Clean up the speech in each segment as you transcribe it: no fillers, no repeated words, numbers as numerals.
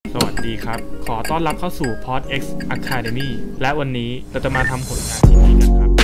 สวัสดีครับขอต้อนรับเข้าสู่ PodX Academy และวันนี้เราจะมาทำผลงานชิ้นนี้กันครับ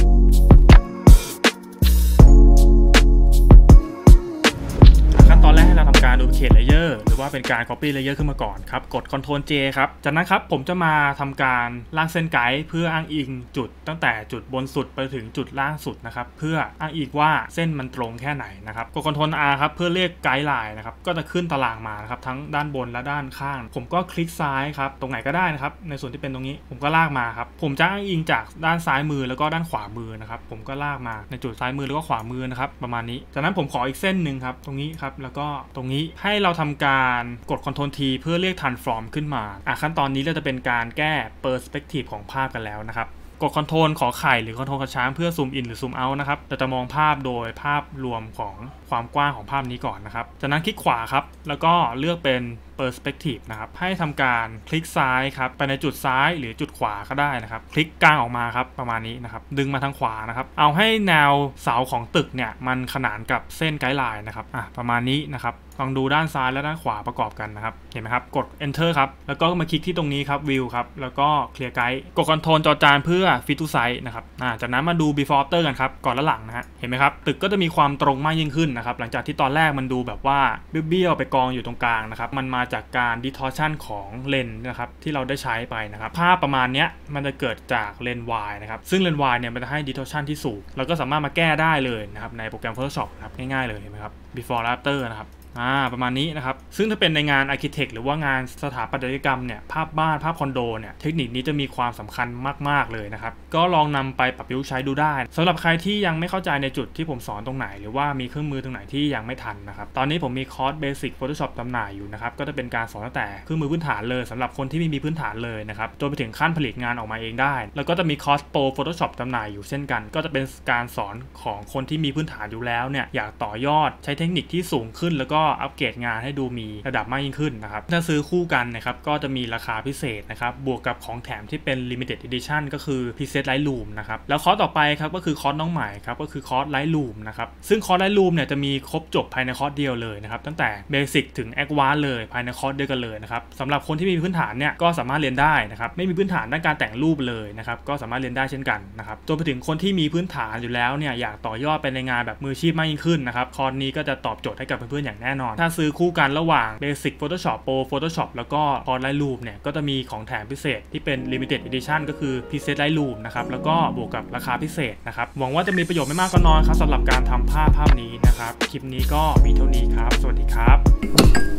ขั้นตอนแรกให้เราทำการ duplicate layer หรือว่าเป็นการ copy layer ขึ้นมาก่อนครับกด Ctrl J ครับจากนั้นครับผมจะมาทำการลากเส้นไกด์เพื่ออ้างอิงจุดตั้งแต่จุดบนสุดไปถึงจุดล่างสุดนะครับเพื่ออ้างอิงว่าเส้นมันตรงแค่ไหนนะครับกด Ctrl R ครับเพื่อเรียกไกด์ไลน์นะครับก็จะขึ้นตารางมานะครับทั้งด้านบนและด้านข้างผมก็คลิกซ้ายครับตรงไหนก็ได้นะครับในส่วนที่เป็นตรงนี้ผมก็ลากมาครับผมจะอ้างอิงจากด้านซ้ายมือแล้วก็ด้านขวามือนะครับผมก็ลากมาในจุดซ้ายมือแล้วก็ขวามือนะครับประมาณนี้จากนั้นผมขออีกเส้นหนึ่งครับตรงนี้ครับแล้วก็ตรงนี้ให้เราทำการกด Ctrl T เพื่อเรียก transform ขึ้นมาขั้นตอนนี้เราจะเป็นการแก้ perspective ของภาพกันแล้วนะครับกด Ctrl ขอไข่หรือ Ctrl กระช้างเพื่อซูมอินหรือซูมเอาท์นะครับเราจะมองภาพโดยภาพรวมของความกว้างของภาพนี้ก่อนนะครับจากนั้นคลิกขวาครับแล้วก็เลือกเป็น perspective นะครับให้ทำการคลิกซ้ายครับไปในจุดซ้ายหรือจุดขวาก็ได้นะครับคลิกกลางออกมาครับประมาณนี้นะครับดึงมาทางขวานะครับเอาให้แนวเสาของตึกเนี่ยมันขนานกับเส้นไกด์ไลน์นะครับประมาณนี้นะครับลองดูด้านซ้ายและด้านขวาประกอบกันนะครับเห็นไหมครับกด enter ครับแล้วก็มาคลิกที่ตรงนี้ครับ view ครับแล้วก็ clear guide กด Ctrl จอจานเพื่อ fit to size นะครับจากนั้นมาดู before after กันครับก่อนและหลังนะฮะเห็นไหมครับตึกก็จะมีความตรงมากยิ่งขึ้นนะครับหลังจากที่ตอนแรกมันดูแบบว่าเบี้ยวๆไปกองอยู่ตรงกลางนะครับมันมาจากการ distortion ของเลนส์นะครับที่เราได้ใช้ไปนะครับภาพประมาณนี้มันจะเกิดจากเลนส์ Y นะครับซึ่งเลนส์ Y เนี่ยมันจะให้ distortion ที่สูงแล้วก็สามารถมาแก้ได้เลยนะครับในโปรแกรม Photoshop นะครับง่ายๆเลยเห็นไหมครับ before after นะครับประมาณนี้นะครับซึ่งถ้าเป็นในงาน Architect หรือว่างานสถาปัตยกรรมเนี่ยภาพบ้านภาพคอนโดเนี่ยเทคนิคนี้จะมีความสำคัญมากๆเลยนะครับก็ลองนำไปปรับประยุกต์ใช้ดูได้สำหรับใครที่ยังไม่เข้าใจในจุดที่ผมสอนตรงไหนหรือว่ามีเครื่องมือตรงไหนที่ยังไม่ทันนะครับตอนนี้ผมมีคอร์ส Basic Photoshop จำหน่ายอยู่นะครับก็จะเป็นการสอนตั้งแต่เครื่องมือพื้นฐานเลยสำหรับคนที่ไม่มีพื้นฐานเลยนะครับจนไปถึงขั้นผลิตงานออกมาเองได้แล้วก็จะมีคอร์ส Pro Photoshop จำหน่ายอยู่เช่นกันก็จะเป็นการสอนของคนที่มีพื้นฐานอยู่แล้วเนี่ยอยากต่อยอดใช้เทคนิคที่สูงขึ้นแล้วก็อัปเกรดงานให้ดูมีระดับมากยิ่งขึ้นนะครับถ้าซื้อคู่กันนะครับก็จะมีราคาพิเศษนะครับบวกกับของแถมที่เป็น Limited Edition ก็คือ Preset Lightroom นะครับแล้วคอร์สต่อไปครับก็คือคอร์สน้องใหม่ครับก็คือคอร์ส Lightroom นะครับซึ่งคอร์ส Lightroom เนี่ยจะมีครบจบภายในคอร์สเดียวเลยนะครับตั้งแต่ Basic ถึง Advanced เลยภายในคอร์สเดียวกันเลยนะครับสำหรับคนที่มีพื้นฐานเนี่ยก็สามารถเรียนได้นะครับไม่มีพื้นฐานด้านการแต่งรูปเลยนะครับก็สามารถเรียนได้เช่นกันนะครับจนไปถึงคนที่มีพื้นฐานอยู่แล้วเนี่ยอยากต่อยอดไปในงานแบบมืออาชีพมากยิ่งขึ้นนะครับคอร์สนี้ก็จะตอบโจทย์ให้กับเพื่อนๆอย่างแน่นอนถ้าซื้อคู่กันระหว่าง Basic Photoshop Pro Photoshop แล้วก็คอร์ส Lightroom เนี่ยก็จะมีของแถมพิเศษที่เป็น Limited Edition ก็คือ Preset Lightroom นะครับแล้วก็บวกกับราคาพิเศษนะครับหวังว่าจะมีประโยชน์ไม่มากก็น้อยครับสำหรับการทำภาพนี้นะครับคลิปนี้ก็มีเท่านี้ครับสวัสดีครับ